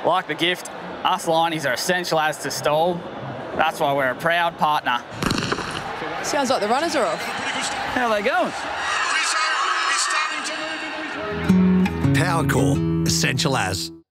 Like the Gift, us lineys are essential as to Stawell. That's why we're a proud partner. Sounds like the runners are off. How are they going? Powercor, essential as.